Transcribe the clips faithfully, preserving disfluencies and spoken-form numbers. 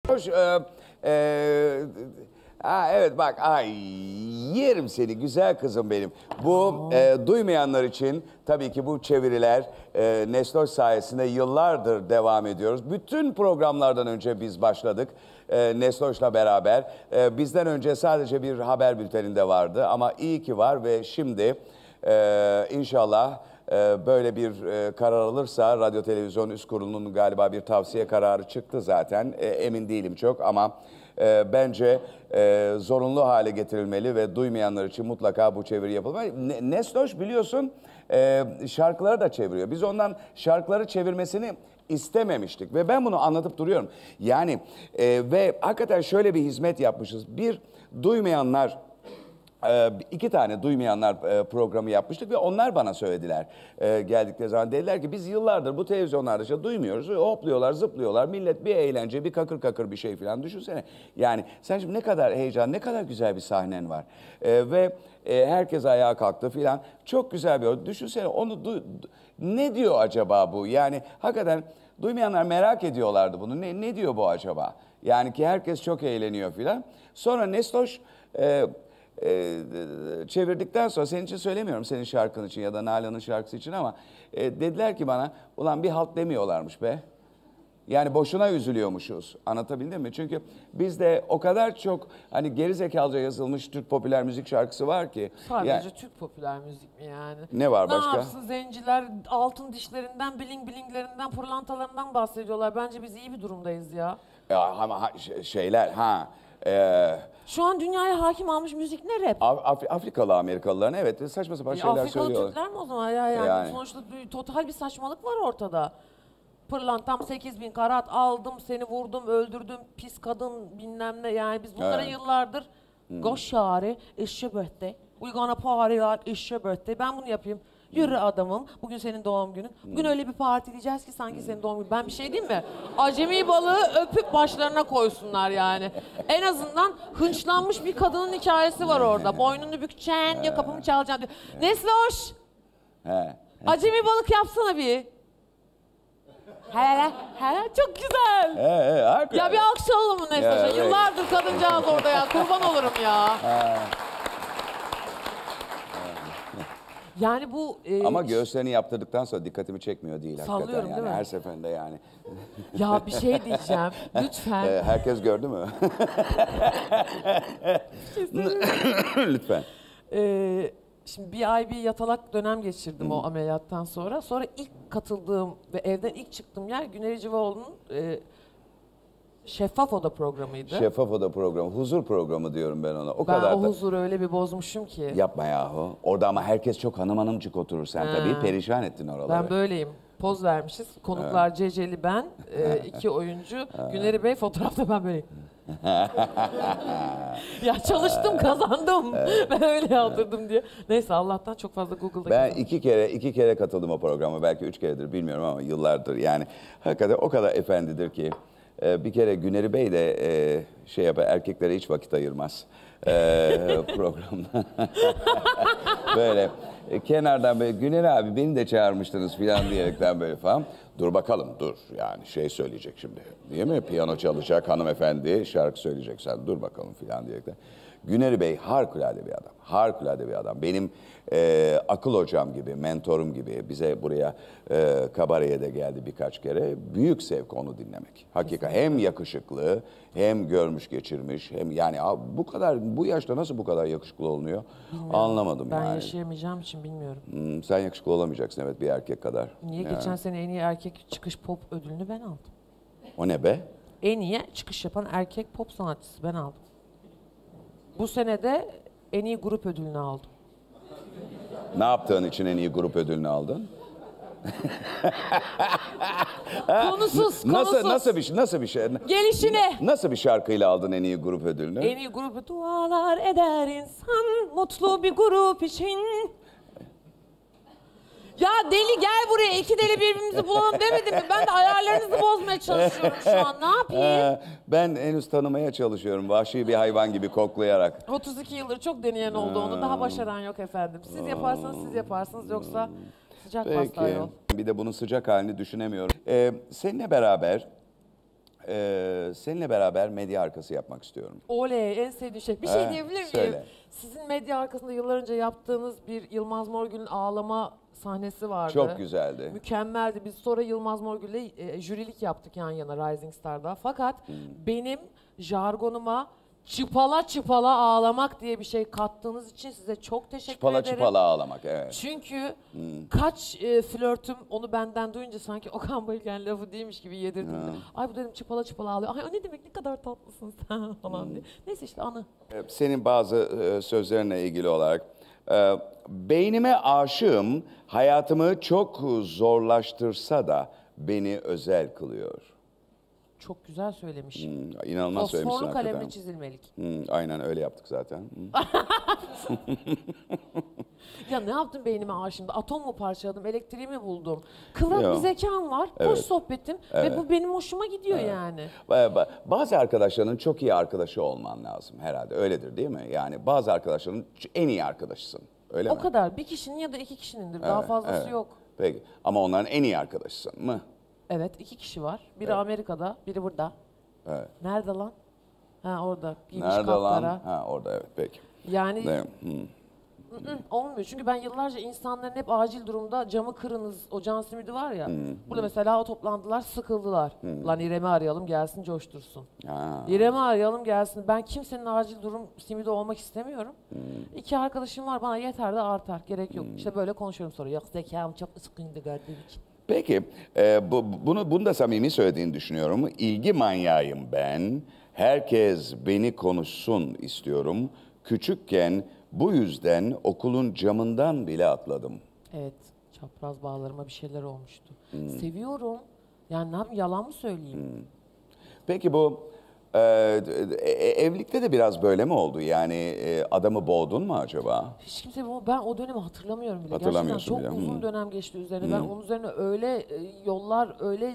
Hoş, e, e, ha, evet bak, ay yerim seni güzel kızım benim. Bu e, duymayanlar için tabii ki bu çeviriler e, Nesloş sayesinde yıllardır devam ediyoruz. Bütün programlardan önce biz başladık e, Nesloş'la beraber. E, bizden önce sadece bir haber bülteninde vardı ama iyi ki var ve şimdi e, inşallah e, böyle bir e, karar alırsa Radyo Televizyon Üst Kurulu'nun galiba bir tavsiye kararı çıktı zaten. E, emin değilim çok ama e, bence e, zorunlu hale getirilmeli ve duymayanlar için mutlaka bu çeviri yapılmalı. Ne, Nesloş biliyorsun e, şarkıları da çeviriyor. Biz ondan şarkıları çevirmesini istememiştik ve ben bunu anlatıp duruyorum. Yani e, ve hakikaten şöyle bir hizmet yapmışız. Bir, duymayanlar Ee, iki tane duymayanlar e, programı yapmıştık ve onlar bana söylediler e, geldikleri zaman. Dediler ki biz yıllardır bu televizyonlarda işte duymuyoruz. Hopluyorlar, zıplıyorlar. Millet bir eğlence, bir kakır kakır bir şey falan. Düşünsene. Yani sen şimdi ne kadar heyecan, ne kadar güzel bir sahnen var. E, ve e, herkes ayağa kalktı falan. Çok güzel bir o. Düşünsene onu du- ne diyor acaba bu? Yani hakikaten duymayanlar merak ediyorlardı bunu. Ne, ne diyor bu acaba? Yani ki herkes çok eğleniyor falan. Sonra Nesloş E, Ee, çevirdikten sonra, senin için söylemiyorum, senin şarkın için ya da Nalan'ın şarkısı için ama e, dediler ki bana, ulan bir halt demiyorlarmış be. Yani boşuna üzülüyormuşuz. Anlatabildim mi? Çünkü bizde o kadar çok hani gerizekalıca yazılmış Türk popüler müzik şarkısı var ki. Sadece yani, Türk popüler müzik mi yani? Ne var başka? Ne yapsın zenciler altın dişlerinden, bling blinglerinden, pırlantalarından bahsediyorlar. Bence biz iyi bir durumdayız ya. Ya ama ha, şeyler ha... E, Şu an dünyaya hakim almış müzik ne rap? Af Afrikalı Amerikalıların evet saçma sapan şeyler Afrikalı söylüyorlar. Türkler mi o zaman ya? Yani, Yani. Sonuçta bir, total bir saçmalık var ortada. Pırlantam sekiz bin karat aldım, seni vurdum, öldürdüm, pis kadın bilmem ne. Yani biz bunlara Evet. yıllardır hmm. gosh yari, it's your birthday, we gonna party like it's your birthday. Ben bunu yapayım. Yürü adamım, bugün senin doğum günün. Bugün öyle bir partileyeceğiz ki sanki senin doğum günün. Ben bir şey diyeyim mi? Acemi balığı öpüp başlarına koysunlar yani. En azından hınçlanmış bir kadının hikayesi var orada. Boynunu bükeceksin diyor, kapımı çalacaksın diyor. Nesloş! Acemi balık yapsana bir. He he çok güzel. He he hakikaten. Ya bir alkış alalım mı Nesloş'a? Evet. Yıllardır kadıncağız orada ya. Kurban olurum ya. Yani bu... E, Ama göğüslerini yaptırdıktan sonra dikkatimi çekmiyor değil hakikaten. Sallıyorum yani. değil mi? Her seferinde yani. Ya bir şey diyeceğim. Lütfen. Ee, herkes gördü mü? Lütfen. Ee, şimdi bir ay bir yatalak dönem geçirdim hmm. o ameliyattan sonra. Sonra ilk katıldığım ve evden ilk çıktığım yer Güner Civaoğlu'nun e, Şeffaf Oda programıydı. Şeffaf Oda programı, huzur programı diyorum ben ona. O ben kadar o da... huzuru öyle bir bozmuşum ki. Yapma yahu. Orada ama herkes çok hanım hanımcık oturur. Sen ha. tabii perişan ettin oraları. Ben böyleyim. Poz vermişiz. Konuklar evet. Ceceli ben, e, iki oyuncu. Güneri Bey, fotoğrafta ben böyleyim. Ya çalıştım, kazandım. Ben öyle yaptırdım diye. Neyse Allah'tan çok fazla Google'da Ben kazandım. iki kere iki kere katıldım o programa. Belki üç keredir bilmiyorum ama yıllardır. Yani hakikaten o kadar efendidir ki. Bir kere Güneri Bey de e, şey yapar, erkeklere hiç vakit ayırmaz e, programda. Böyle e, kenardan böyle Güneri abi beni de çağırmıştınız falan diyerekten böyle falan. Dur bakalım dur yani şey söyleyecek şimdi değil mi? Piyano çalacak hanımefendi şarkı söyleyecek sen dur bakalım falan diyerekten. Güneri Bey harikulade bir adam. Harikulade bir adam. Benim e, akıl hocam gibi, mentorum gibi bize buraya e, kabareye de geldi birkaç kere. Büyük zevk onu dinlemek. Hakikaten hem yakışıklı, hem görmüş geçirmiş, hem yani abi bu kadar bu yaşta nasıl bu kadar yakışıklı olunuyor? Bilmiyorum. Anlamadım ben yani. Ben yaşayamayacağım için bilmiyorum. Hmm, sen yakışıklı olamayacaksın evet bir erkek kadar. Niye? Yani. Geçen sene en iyi erkek çıkış pop ödülünü ben aldım. O ne be? En iyi çıkış yapan erkek pop sanatçısı ben aldım. Bu sene de en iyi grup ödülünü aldım. Ne yaptığın için en iyi grup ödülünü aldın? konusuz, konusuz. Nasıl nasıl bir nasıl bir şey? Gelişine. Nasıl bir şarkıyla aldın en iyi grup ödülünü? En iyi grup dualar eder insan mutlu bir grup için. Ya deli gel buraya iki deli birbirimizi bulalım demedim mi? Ben de ayarlarınızı bozmaya çalışıyorum şu an. Ne yapayım? Ben henüz tanımaya çalışıyorum. Vahşi bir hayvan gibi koklayarak. otuz iki yıldır çok deneyen oldu onu. Daha başaran yok efendim. Siz yaparsanız siz yaparsınız yoksa sıcak pasta yol. Bir de bunun sıcak halini düşünemiyorum. Ee, seninle beraber e, seninle beraber medya arkası yapmak istiyorum. Oley, en sevdiğim şey. Bir şey He, diyebilir miyim? söyle. Sizin medya arkasında yıllar önce yaptığınız bir Yılmaz Morgül'ün ağlama sahnesi vardı. Çok güzeldi. Mükemmeldi. Biz sonra Yılmaz Morgül'le e, jürilik yaptık yan yana Rising Star'da. Fakat Hmm. benim jargonuma çıpala çıpala ağlamak diye bir şey kattığınız için size çok teşekkür Çıpala ederim. çıpala ağlamak, evet. Çünkü Hmm. kaç e, flörtüm onu benden duyunca sanki Okan Bayülgen lafı değilmiş gibi yedirdim de. Ay bu dedim çıpala çıpala ağlıyor. Ay o ne demek, ne kadar tatlısın sen falan Hmm. diye. Neyse işte anı. Senin bazı e, sözlerinle ilgili olarak, e, beynime aşığım, hayatımı çok zorlaştırsa da beni özel kılıyor. Çok güzel söylemiş. Hmm, inanılmaz söylemişsin Fosforlu hakikaten. kalemle çizilmelik. Hmm, aynen öyle yaptık zaten. Hmm. Ya ne yaptın beynime aşığımda? Atom mu parçaladım, elektriği mi buldum? Kıvrak Yo. bir zekam var, Evet. hoş sohbetin ve bu benim hoşuma gidiyor yani. Ba- ba- Bazı arkadaşlarının çok iyi arkadaşı olman lazım herhalde. Öyledir değil mi? Yani bazı arkadaşların en iyi arkadaşısın. Öyle O mi? kadar. Bir kişinin ya da iki kişinindir. Daha Evet, fazlası evet. yok. Peki. Ama onların en iyi arkadaşısın mı? Evet, iki kişi var. Biri Amerika'da, biri burada. Evet. Nerede lan? Ha orada. Giymiş Nerede lan? kapkara. Ha orada, evet, peki. Yani Değil mi? Hmm. ı-ı, olmuyor. Çünkü ben yıllarca insanların hep acil durumda camı kırınız, o can simidi var ya. Burada mesela o toplandılar, sıkıldılar. Lan İrem'i arayalım gelsin coştursun. Ha. İrem'i arayalım gelsin. Ben kimsenin acil durum simidi olmak istemiyorum. İki arkadaşım var, bana yeter de artar. Gerek yok. İşte böyle konuşuyorum sonra. Yok zekam çok sıkıydı gördüğüm için. Peki, e, bu, bunu, bunu da samimi söylediğini düşünüyorum. İlgi manyağıyım ben. Herkes beni konuşsun istiyorum. Küçükken bu yüzden okulun camından bile atladım. Evet, çapraz bağlarıma bir şeyler olmuştu. Seviyorum. Yani ne yapayım, yalan mı söyleyeyim? Peki bu e, e, evlilikte de biraz böyle mi oldu? Yani e, adamı boğdun mu acaba? Hiç kimse bu- ben o dönemi hatırlamıyorum bile. Hatırlamıyorsun Gerçekten çok bile. uzun Hı. dönem geçti üzerine. Ben onun üzerine öyle e, yollar, öyle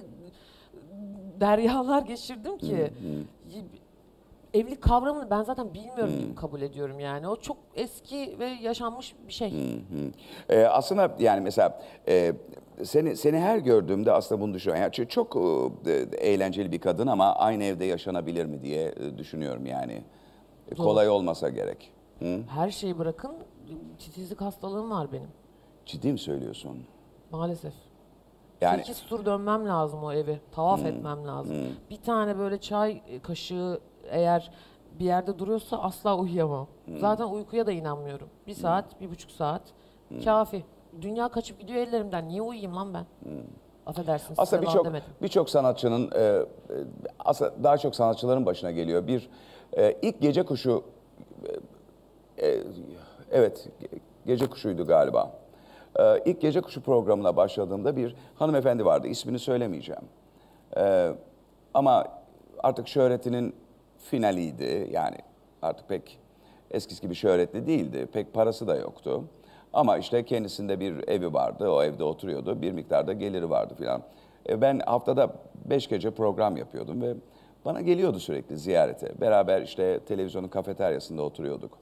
deryalar geçirdim ki. Y- Evlilik kavramını ben zaten bilmiyorum gibi kabul ediyorum yani. O çok eski ve yaşanmış bir şey. Hı. E, aslında yani mesela e, seni seni her gördüğümde aslında bunu düşünüyorum. Yani ç- çok e, eğlenceli bir kadın ama aynı evde yaşanabilir mi diye e, düşünüyorum yani. E, kolay olmasa gerek. Hı? Her şeyi bırakın, titizlik hastalığım var benim. Ciddi mi söylüyorsun? Maalesef. Yani Sekiz tur dönmem lazım o evi. Tavaf etmem lazım. Bir tane böyle çay kaşığı eğer bir yerde duruyorsa asla uyuyamam. Zaten uykuya da inanmıyorum. Bir saat, bir buçuk saat kafi. Dünya kaçıp gidiyor ellerimden. Niye uyuyayım lan ben? Affedersin. aslında size birçok demedim. birçok sanatçının e, e, aslında daha çok sanatçıların başına geliyor. Bir e, ilk Gece Kuşu e, e, evet Ge- Gece Kuşu'ydu galiba. E, ilk Gece Kuşu programına başladığımda bir hanımefendi vardı. İsmini söylemeyeceğim. E, ama artık şöhretinin finaliydi. Yani artık pek eskisi gibi şöhretli değildi. Pek parası da yoktu. Ama işte kendisinde bir evi vardı. O evde oturuyordu. Bir miktarda geliri vardı filan. E, ben haftada beş gece program yapıyordum ve bana geliyordu sürekli ziyarete. Beraber işte televizyonun kafeteryasında oturuyorduk.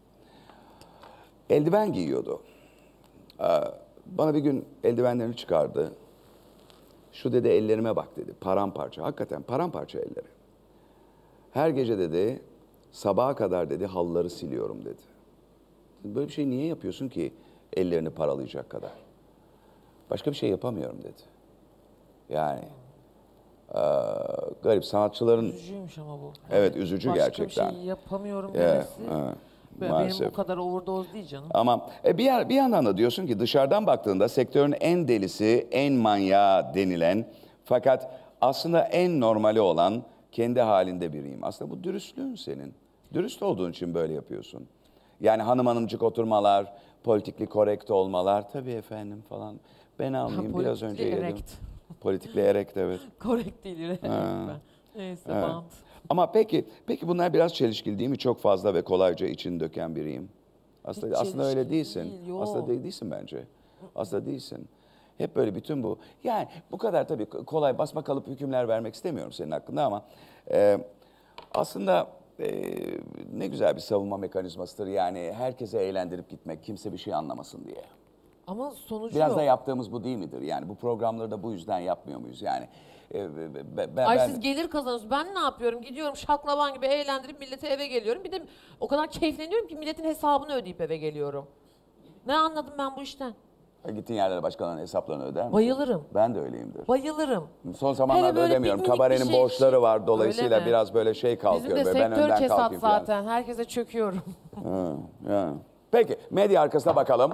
Eldiven giyiyordu. Ee, Bana bir gün eldivenlerini çıkardı. Şu dedi ellerime bak dedi. Paramparça. Hakikaten paramparça elleri. Her gece dedi sabaha kadar dedi halıları siliyorum dedi. Böyle bir şey niye yapıyorsun ki ellerini paralayacak kadar? Başka bir şey yapamıyorum dedi. Yani eee, garip sanatçıların Üzücüymüş ama bu. evet üzücü Başka gerçekten. bir şey yapamıyorum Evet, demesi. evet, Be- maalesef. Benim bu kadar overdose değil canım. Ama e, bir, yer- bir yandan da diyorsun ki dışarıdan baktığında sektörün en delisi, en manyağı denilen fakat aslında en normali olan kendi halinde biriyim. Aslında bu dürüstlüğün senin. Dürüst olduğun için böyle yapıyorsun. Yani hanım hanımcık oturmalar, politikli korrekt olmalar, tabii efendim falan. Ben almayayım biraz Politikli önce yedim. erekt. Politikli erekt evet. Korrekt değil yine. ben. Neyse Evet. bant. Ama peki, peki bunlar biraz çelişkili değil mi? Çok fazla ve kolayca için döken biriyim. Aslında Hiç aslında öyle çelişkili değilsin. değil, yok. Aslında değil, değilsin bence. Aslında değilsin. Hep böyle bütün bu. Yani bu kadar tabii kolay basma kalıp hükümler vermek istemiyorum senin hakkında ama e, aslında e, ne güzel bir savunma mekanizmasıdır. Yani herkese eğlendirip gitmek, kimse bir şey anlamasın diye. Ama sonucu Biraz yok. da yaptığımız bu değil midir? Yani bu programları da bu yüzden yapmıyor muyuz? Yani e, ben, ben, Ay siz gelir kazanıyorsunuz. Ben ne yapıyorum? Gidiyorum şaklaban gibi eğlendirip milleti eve geliyorum. Bir de o kadar keyifleniyorum ki milletin hesabını ödeyip eve geliyorum. Ne anladım ben bu işten? Gittiğin yerlere başkalarının hesaplarını öder misin? Bayılırım. Ben de öyleyimdir. Bayılırım. Son zamanlarda Hele böyle ödemiyorum. bir minik Kabarenin bir şey- borçları var. Dolayısıyla Öyle mi? biraz böyle şey Bizim kalkıyor. de Böyle ben sektör önden kesat kalkayım falan. zaten. Herkese çöküyorum. Hı, hı. Peki medya arkasına bakalım.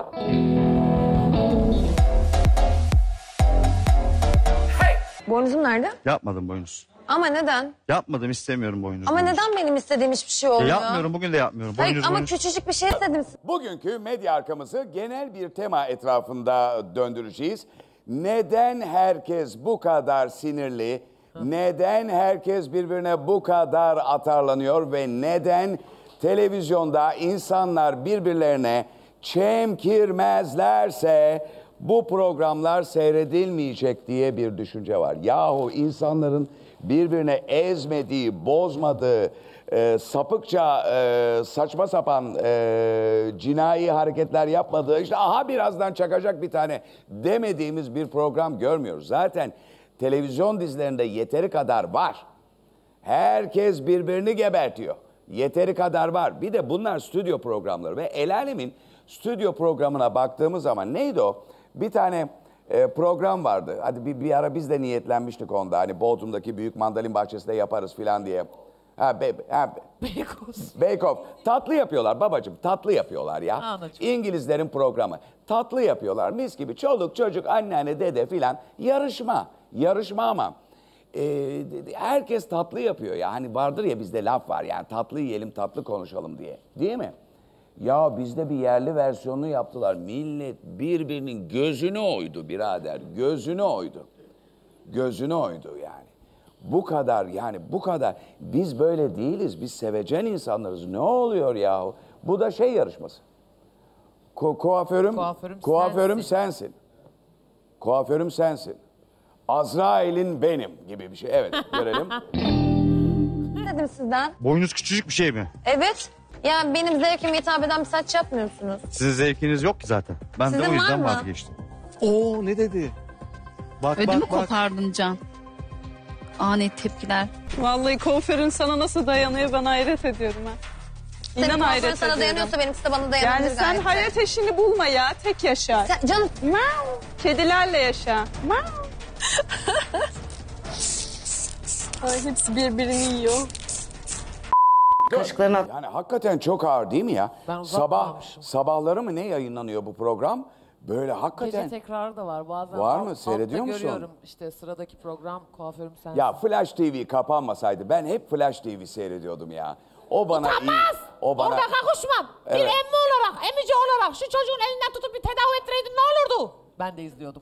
Boynuzum nerede? Yapmadım boynuz. Ama neden? Yapmadım, istemiyorum boynuz. Ama boynuz. neden benim istediğim hiçbir şey Ya olmuyor? yapmıyorum, bugün de yapmıyorum. Hayır Boynuz, ama boynuz. küçücük bir şey istedim. Bugünkü medya arkamızı genel bir tema etrafında döndüreceğiz. Neden herkes bu kadar sinirli? Neden herkes birbirine bu kadar atarlanıyor ve neden televizyonda insanlar birbirlerine çemkirmezlerse bu programlar seyredilmeyecek diye bir düşünce var. Yahu insanların birbirine ezmediği, bozmadığı, e, sapıkça, e, saçma sapan e, cinayi hareketler yapmadığı, işte aha birazdan çakacak bir tane demediğimiz bir program görmüyoruz. Zaten televizyon dizilerinde yeteri kadar var. Herkes birbirini gebertiyor. Yeteri kadar var. Bir de bunlar stüdyo programları ve El Alem'in stüdyo programına baktığımız zaman neydi o? Bir tane e, program vardı. Hadi bir, bir ara biz de niyetlenmiştik onda. Hani Bodrum'daki büyük mandalin bahçesinde yaparız filan diye. Ha, be, ha, Beykoz. Bake Off. Tatlı yapıyorlar babacığım. Tatlı yapıyorlar ya. Anladım. İngilizlerin programı. Tatlı yapıyorlar. Mis gibi çoluk çocuk anneanne dede filan. Yarışma. Yarışma ama. e, herkes tatlı yapıyor ya. Hani vardır ya bizde laf var yani tatlı yiyelim tatlı konuşalım diye. Değil mi? Ya bizde bir yerli versiyonunu yaptılar. Millet birbirinin gözünü oydu birader. Gözünü oydu. Gözünü oydu yani. Bu kadar yani bu kadar. Biz böyle değiliz. Biz sevecen insanlarız. Ne oluyor yahu? Bu da şey yarışması. Ku kuaförüm, Kuaförüm kuaförüm sensin. sensin. Kuaförüm sensin. Azrail'in benim gibi bir şey. Evet görelim. İstedim sizden. Boynuz küçücük bir şey mi? Evet. Yani benim zevkime hitap eden bir saç yapmıyorsunuz. Sizin zevkiniz yok ki zaten. Ben Sizin de o var yüzden mı? vazgeçtim. Oo ne dedi? Bak Ödümü bak bak. kopardın Can. Ani tepkiler. Vallahi kuaförün sana nasıl dayanıyor ben hayret ediyorum ha. Senin İnan kuaförün hayret sana ediyorum. dayanıyorsa benimkisi de bana dayanabilir Yani sen gayet de. hayat eşini bulma ya, tek yaşa. Sen, canım. Kedilerle yaşa. Ay, hepsi birbirini yiyor. Kaşıklarını at. Yani hakikaten çok ağır değil mi ya? Ben Sabah uzatmamışım. sabahları mı ne yayınlanıyor bu program? Böyle hakikaten. Gece tekrarı da var. Bazen Var alt- mı? altta Seyrediyor musun? görüyorum işte sıradaki program kuaförüm sensin. Ya Flash T V kapanmasaydı ben hep Flash T V seyrediyordum ya. O bana iyi. Utanmaz! O bana Orada kakuşmam. Bir Evet. emmi olarak, emici olarak şu çocuğun elinden tutup bir tedavi ettireydin ne olurdu? Ben de izliyordum.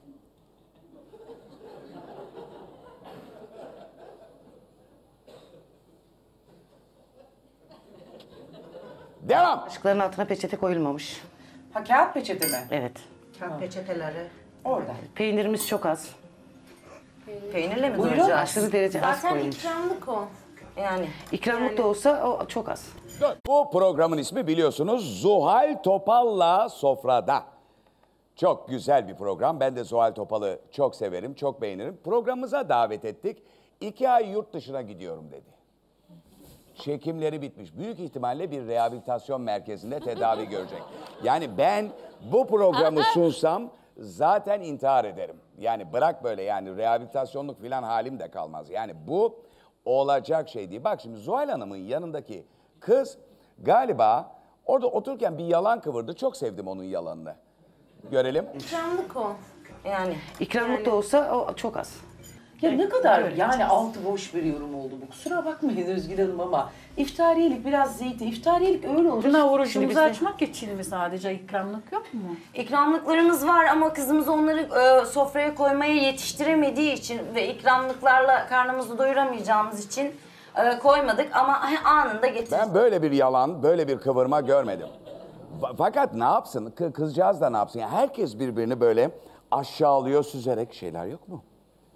devam. Kaşıkların altına peçete koyulmamış. Ha kağıt peçete mi? Evet. Kağıt peçeteleri. Orada. Peynirimiz çok az. Peynirle mi Buyurun. doyacağız? Aşırı derece az Zaten koyulmuş. ikramlık o. Yani. İkramlık da olsa o çok az. Bu programın ismi biliyorsunuz Zuhal Topal'la Sofrada. Çok güzel bir program. Ben de Zuhal Topal'ı çok severim, çok beğenirim. Programımıza davet ettik. İki ay yurt dışına gidiyorum dedi. Çekimleri bitmiş. Büyük ihtimalle bir rehabilitasyon merkezinde tedavi görecek. Yani ben bu programı sunsam zaten intihar ederim. Yani bırak böyle yani rehabilitasyonluk falan halim de kalmaz. Yani bu olacak şey değil. Bak şimdi Zuhal Hanım'ın yanındaki kız galiba orada otururken bir yalan kıvırdı. Çok sevdim onun yalanını. Görelim. İkramlık o. Yani. İkramlık da olsa o çok az. Ya ne kadar yani altı boş bir yorum oldu bu. Kusura bakmayın Özgür Hanım ama iftariyelik biraz zeytin. İftariyelik öyle olur. Şimdi Orucumuzu biz de- açmak için mi sadece ikramlık yok mu? İkramlıklarımız var ama kızımız onları e, sofraya koymaya yetiştiremediği için ve ikramlıklarla karnımızı doyuramayacağımız için e, koymadık ama anında getirdik. Ben böyle bir yalan, böyle bir kıvırma görmedim. Fa- Fakat ne yapsın? Kı- Kızcağız da ne yapsın? Yani herkes birbirini böyle aşağılıyor, süzerek şeyler yok mu?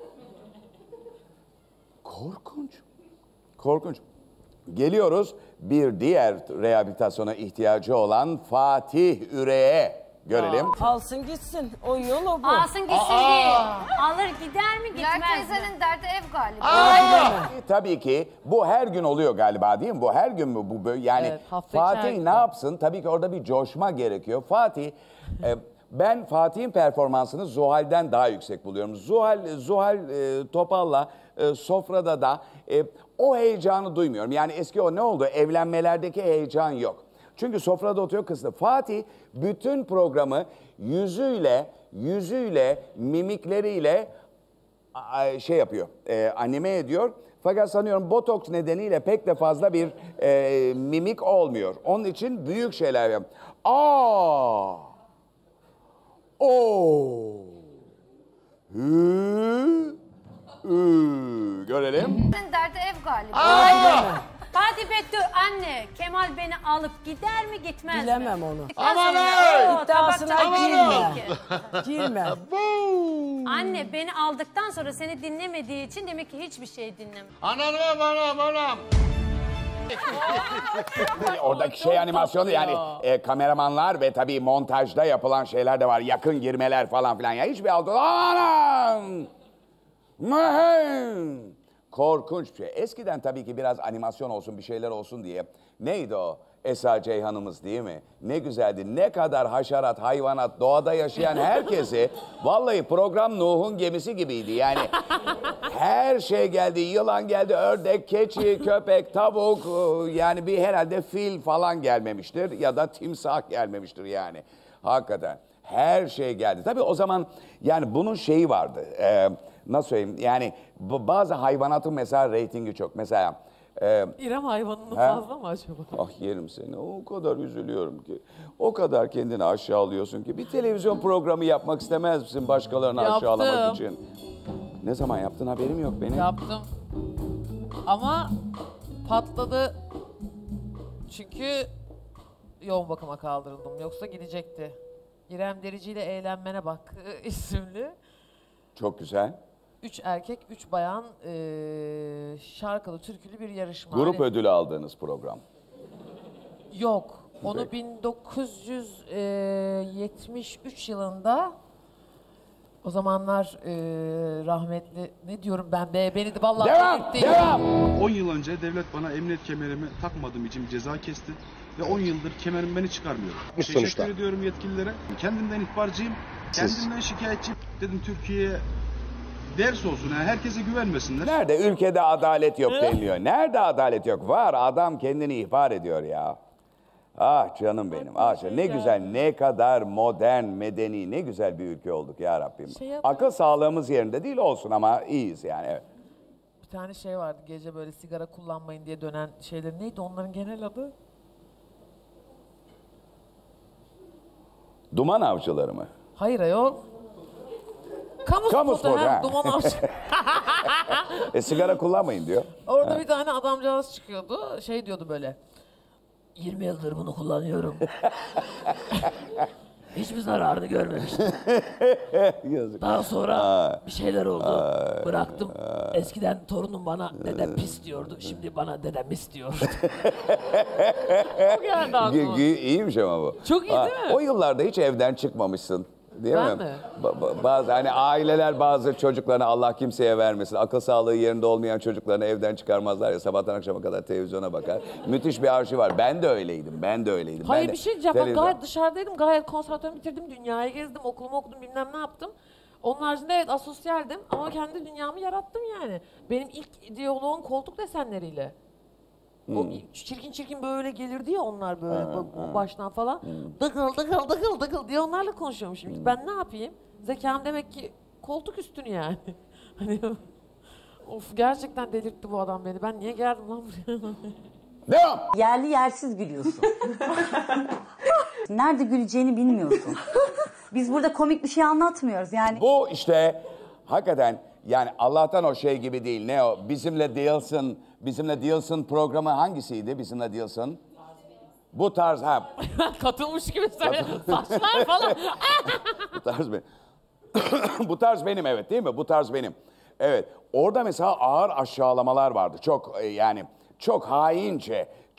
Korkunç. Korkunç. Geliyoruz bir diğer rehabilitasyona ihtiyacı olan Fatih Üre'ye. Görelim. Alsın gitsin. O yolu bu. Alsın gitsin değil. Alır gider mi gitmez mi? teyzenin derdi ev galiba. Tabii ki bu her gün oluyor galiba değil mi? Bu her gün mü bu böyle? Yani Evet, hafta içi her Fatih gün. ne yapsın? Tabii ki orada bir coşma gerekiyor. Fatih, e, ben Fatih'in performansını Zuhal'den daha yüksek buluyorum. Zuhal, Zuhal e, Topal'la e, sofrada da e, o heyecanı duymuyorum. Yani eski o ne oldu? Evlenmelerdeki heyecan yok. Çünkü sofrada oturuyor kızdı. Fatih bütün programı yüzüyle, yüzüyle, mimikleriyle a- şey yapıyor, e, anime ediyor. Fakat sanıyorum botoks nedeniyle pek de fazla bir e, mimik olmuyor. Onun için büyük şeyler yapıyor. Aa! Oo! Hı! Hı! Görelim. Teyzenin derdi ev galiba. Fatih Betül anne Kemal beni alıp gider mi gitmez mi? Bilemem onu. Aman İddiasına girme. Girme. Anne beni aldıktan sonra seni dinlemediği için demek ki hiçbir şey dinlemiyor. Anam anam anam. Oradaki şey animasyonu yani e, kameramanlar ve tabii montajda yapılan şeyler de var. Yakın girmeler falan filan. Ya hiçbir algı... Anam! Mıhın! Korkunç bir şey. Eskiden tabii ki biraz animasyon olsun, bir şeyler olsun diye. Neydi o? Esra Ceyhan'ımız değil mi? Ne güzeldi. Ne kadar haşerat, hayvanat, doğada yaşayan herkesi... Vallahi program Nuh'un gemisi gibiydi. Yani her şey geldi. Yılan geldi, ördek, keçi, köpek, tavuk... Yani bir herhalde fil falan gelmemiştir. Ya da timsah gelmemiştir yani. Hakikaten. Her şey geldi. Tabii o zaman yani bunun şeyi vardı. Ee, nasıl söyleyeyim? Yani bu- bazı hayvanatın mesela reytingi çok. Mesela... e, İrem hayvanını Ha? fazla mı acaba? Ah yerim seni. O kadar üzülüyorum ki. O kadar kendini aşağılıyorsun ki. Bir televizyon programı yapmak istemez misin başkalarını Yaptım. aşağılamak için? Ne zaman yaptın haberim yok benim. Yaptım. Ama patladı. Çünkü yoğun bakıma kaldırıldım. Yoksa gidecekti. İrem Derici ile Eğlenmene Bak isimli. Çok güzel. Üç erkek, üç bayan eee, şarkılı, türkülü bir yarışma. Grup Hani- ödülü aldığınız program. Yok. Onu Peki. bin dokuz yüz yetmiş üç yılında o zamanlar eee, rahmetli ne diyorum ben be beni de vallahi Devam, delirtti. devam. on yıl önce devlet bana emniyet kemerimi takmadığım için ceza kesti. Ve on yıldır kemerim beni çıkarmıyor. Teşekkür sonuçta. ediyorum yetkililere. Kendimden ihbarcıyım. Kendimden şikayetçiyim. Dedim Türkiye'ye ders olsun. Yani herkese güvenmesinler. Nerede? Ülkede adalet yok deniliyor. Nerede adalet yok? Var. Adam kendini ihbar ediyor ya. Ah canım benim. Ah canım. Ne güzel, ne kadar modern, medeni, ne güzel bir ülke olduk ya Rabbim. Şey yap- Akıl sağlığımız yerinde değil olsun ama iyiyiz yani. Evet. Bir tane şey vardı gece böyle sigara kullanmayın diye dönen şeyler. Neydi onların genel adı? Duman avcıları mı? Hayır ayol. Kamu, Kamu spotu, spotu, ha, ha. duman avcı. E sigara kullanmayın diyor. Orada bir tane adamcağız çıkıyordu. Şey diyordu böyle. yirmi yıldır bunu kullanıyorum. Hiçbir zararını görmemiştim. Yazık. Daha sonra Aa. bir şeyler oldu. Bıraktım. Eskiden torunum bana dede pis diyordu. Şimdi bana dede mis diyor. Çok geldi aklıma. Gü- gü- İyiymiş ama bu. Çok iyi değil mi? O yıllarda hiç evden çıkmamışsın. Değil Ben mi? mi? Ba- ba- bazı hani aileler bazı çocuklarına Allah kimseye vermesin. Akıl sağlığı yerinde olmayan çocuklarını evden çıkarmazlar ya sabahtan akşama kadar televizyona bakar. Müthiş bir arşiv var. Ben de öyleydim. Ben de öyleydim. Hayır ben de bir şey diyeceğim. Ben televizyon- gayet dışarıdaydım. Gayet konservatuvarımı bitirdim. Dünyayı gezdim. Okulumu okudum. Bilmem ne yaptım. Onun haricinde evet asosyaldim. Ama kendi dünyamı yarattım yani. Benim ilk diyaloğum koltuk desenleriyle. O Hmm. çirkin çirkin böyle gelirdi ya onlar böyle bak- baştan falan. Dıkıl dıkıl dıkıl dıkıl diye onlarla konuşuyormuşum. Hmm. Ben ne yapayım? Zekam demek ki koltuk üstünü yani. Hani of gerçekten delirtti bu adam beni. Ben niye geldim lan buraya? Devam. Yerli yersiz gülüyorsun. Nerede güleceğini bilmiyorsun. Biz burada komik bir şey anlatmıyoruz yani. Bu işte hakikaten yani Allah'tan o şey gibi değil. Ne o? Bizimle değilsin. Bizimle değilsin programı hangisiydi? Bizimle değilsin. Bu tarz ha. Katılmış gibi söyle. Saçlar falan. Bu tarz benim. Bu tarz benim evet değil mi? Bu tarz benim. Evet. Orada mesela ağır aşağılamalar vardı. Çok e, yani çok haince,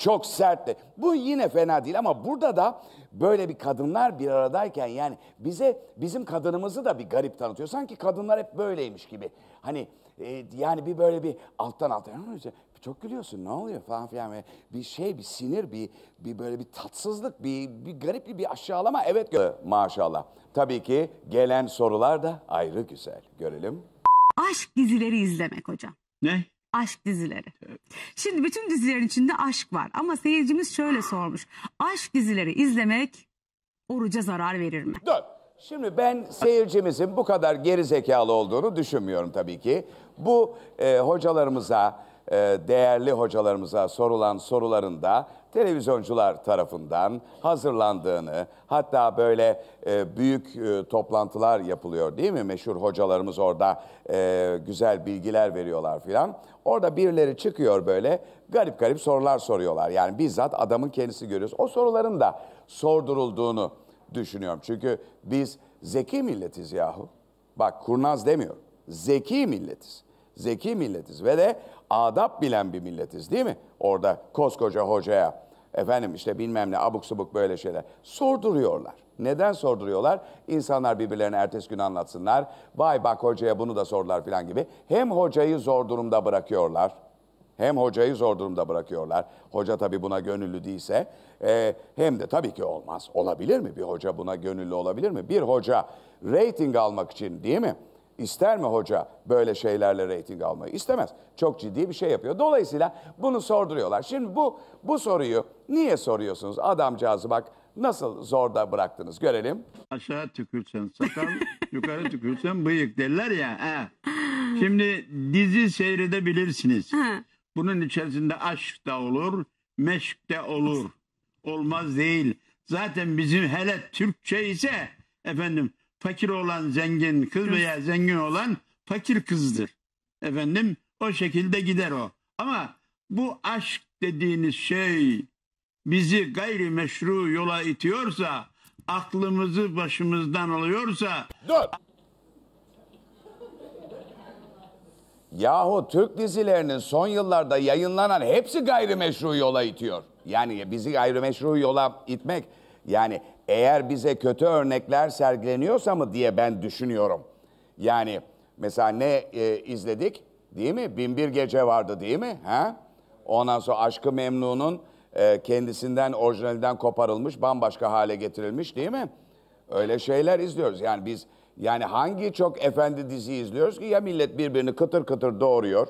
Çok sertti. Bu yine fena değil ama burada da böyle bir kadınlar bir aradayken yani bize bizim kadınımızı da bir garip tanıtıyor. Sanki kadınlar hep böyleymiş gibi. Hani e, yani bir böyle bir alttan alttan çok gülüyorsun ne oluyor falan filan. Bir şey bir sinir bir bir böyle bir tatsızlık bir, bir garip bir, bir aşağılama. Evet maşallah. Tabii ki gelen sorular da ayrı güzel. Görelim. Aşk dizileri izlemek hocam. Ne? Aşk dizileri. Şimdi bütün dizilerin içinde aşk var ama seyircimiz şöyle sormuş. Aşk dizileri izlemek oruca zarar verir mi? Dur. Şimdi ben seyircimizin bu kadar geri zekalı olduğunu düşünmüyorum tabii ki. Bu e, hocalarımıza, e, değerli hocalarımıza sorulan soruların da televizyoncular tarafından hazırlandığını, hatta böyle e, büyük e, toplantılar yapılıyor değil mi? Meşhur hocalarımız orada e, güzel bilgiler veriyorlar filan. Orada birileri çıkıyor böyle garip garip sorular soruyorlar. Yani bizzat adamın kendisi görüyoruz. O soruların da sordurulduğunu düşünüyorum. Çünkü biz zeki milletiz yahu. Bak kurnaz demiyorum. Zeki milletiz. Zeki milletiz ve de adap bilen bir milletiz değil mi? Orada koskoca hocaya efendim işte bilmem ne abuk subuk böyle şeyler sorduruyorlar. Neden sorduruyorlar? İnsanlar birbirlerine ertesi gün anlatsınlar. Vay bak hocaya bunu da sordular falan gibi. Hem hocayı zor durumda bırakıyorlar. Hem hocayı zor durumda bırakıyorlar. Hoca tabii buna gönüllü değilse. E, hem de tabii ki olmaz. Olabilir mi? Bir hoca buna gönüllü olabilir mi? Bir hoca reyting almak için değil mi? İster mi hoca böyle şeylerle reyting almayı? İstemez. Çok ciddi bir şey yapıyor. Dolayısıyla bunu sorduruyorlar. Şimdi bu bu soruyu niye soruyorsunuz? Adamcağızı bak nasıl zorda bıraktınız görelim. Aşağı tükürsen sakal, yukarı tükürsen bıyık derler ya. He. Şimdi dizi seyredebilirsiniz. Bunun içerisinde aşk da olur, meşk de olur. Olmaz değil. Zaten bizim hele Türkçe ise efendim fakir olan zengin kız veya zengin olan fakir kızdır. Efendim o şekilde gider o. Ama bu aşk dediğiniz şey bizi gayrimeşru yola itiyorsa, aklımızı başımızdan alıyorsa... Dur! Yahu Türk dizilerinin son yıllarda yayınlanan hepsi gayrimeşru yola itiyor. Yani bizi gayrimeşru yola itmek, yani eğer bize kötü örnekler sergileniyorsa mı diye ben düşünüyorum. Yani mesela ne e, izledik değil mi? Binbir Gece vardı değil mi? Ha? Ondan sonra Aşk-ı Memnun'un e, kendisinden orijinalinden koparılmış, bambaşka hale getirilmiş değil mi? Öyle şeyler izliyoruz. Yani biz yani hangi çok efendi dizi izliyoruz ki ya millet birbirini kıtır kıtır doğuruyor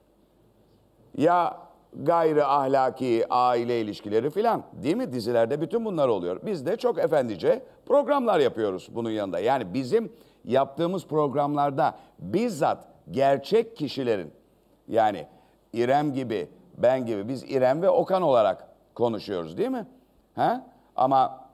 ya gayri ahlaki aile ilişkileri filan değil mi? Dizilerde bütün bunlar oluyor. Biz de çok efendice programlar yapıyoruz bunun yanında. Yani bizim yaptığımız programlarda bizzat gerçek kişilerin yani İrem gibi, ben gibi biz İrem ve Okan olarak konuşuyoruz değil mi? Ha? Ama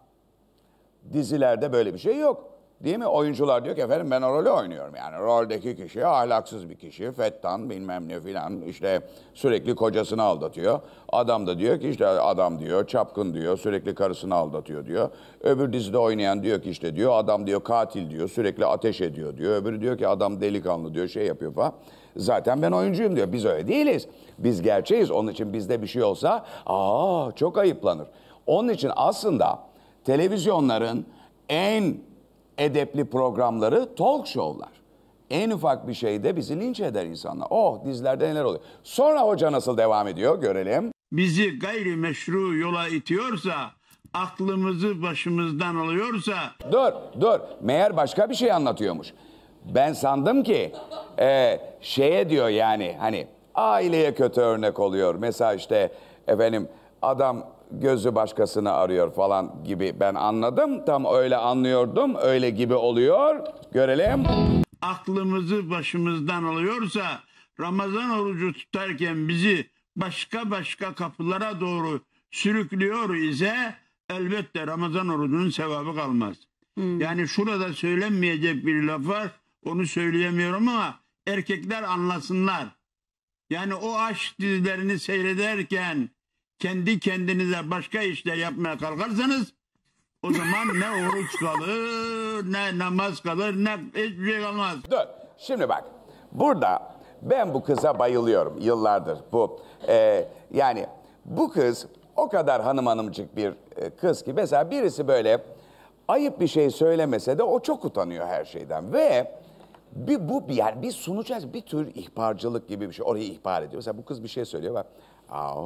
dizilerde böyle bir şey yok. Değil mi? Oyuncular diyor ki efendim ben o rolü oynuyorum. Yani roldeki kişi ahlaksız bir kişi, fettan bilmem ne filan işte sürekli kocasını aldatıyor. Adam da diyor ki işte adam diyor çapkın diyor sürekli karısını aldatıyor diyor. Öbür dizide oynayan diyor ki işte diyor adam diyor katil diyor sürekli ateş ediyor diyor. Öbürü diyor ki adam delikanlı diyor şey yapıyor falan. Zaten ben oyuncuyum diyor. Biz öyle değiliz. Biz gerçeğiz. Onun için bizde bir şey olsa aa çok ayıplanır. Onun için aslında televizyonların en edepli programları talk show'lar. En ufak bir şeyde bizi linç eder insanlar. Oh dizilerde neler oluyor. Sonra hoca nasıl devam ediyor görelim. Bizi gayrimeşru yola itiyorsa, aklımızı başımızdan alıyorsa... Dur dur meğer başka bir şey anlatıyormuş. Ben sandım ki e, şeye diyor yani hani aileye kötü örnek oluyor. Mesela işte efendim adam gözü başkasını arıyor falan gibi ben anladım. Tam öyle anlıyordum. Öyle gibi oluyor. Görelim. Aklımızı başımızdan alıyorsa Ramazan orucu tutarken bizi başka başka kapılara doğru sürüklüyor ise elbette Ramazan orucunun sevabı kalmaz. Hmm. Yani şurada söylenmeyecek bir laf var. Onu söyleyemiyorum ama erkekler anlasınlar. Yani o aşk dizilerini seyrederken kendi kendinize başka işler yapmaya kalkarsanız o zaman ne oruç kalır, ne namaz kalır, ne hiçbir şey kalmaz. Dur, şimdi bak. Burada ben bu kıza bayılıyorum yıllardır. Bu e, yani bu kız o kadar hanım hanımcık bir e, kız ki mesela birisi böyle ayıp bir şey söylemese de o çok utanıyor her şeyden ve bir bu bir yer bir sunacağız bir tür ihbarcılık gibi bir şey orayı ihbar ediyor. Mesela bu kız bir şey söylüyor bak. Aa.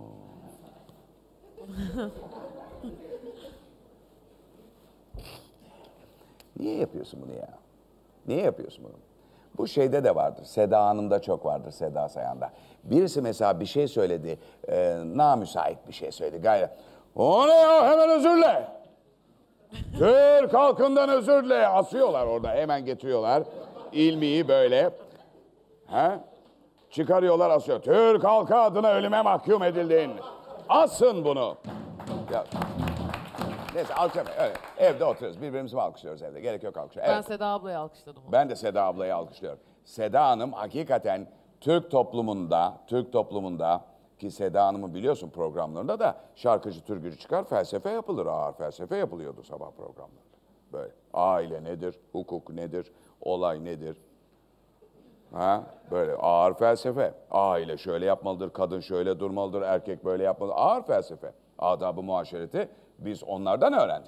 Niye yapıyorsun bunu ya? Niye yapıyorsun bunu? Bu şeyde de vardır. Seda Hanım'da çok vardır, Seda Sayan'da. Birisi mesela bir şey söyledi, e, namüsait bir şey söyledi. Gayet, o ne ya hemen özür dile. Türk halkından özür dile. Asıyorlar orada, hemen getiriyorlar. İlmiyi böyle. Ha? Çıkarıyorlar, asıyor. Türk halkı adına ölüme mahkum edildin. Asın bunu. Ya. Neyse alkışlamayın. Öyle. Evde oturuyoruz. Birbirimizi mi alkışlıyoruz evde? Gerek yok alkışlamaya. Ben Evet. Seda ablayı alkışladım. Ben de Seda ablayı alkışlıyorum. Seda Hanım hakikaten Türk toplumunda, Türk toplumunda ki Seda Hanım'ı biliyorsun programlarında da şarkıcı türkücü çıkar, felsefe yapılır. Ağır felsefe yapılıyordu sabah programlarında. Böyle aile nedir, hukuk nedir, olay nedir? Ha? Böyle ağır felsefe. Aile şöyle yapmalıdır, kadın şöyle durmalıdır, erkek böyle yapmalıdır. Ağır felsefe. Adab-ı muaşereti biz onlardan öğrendik.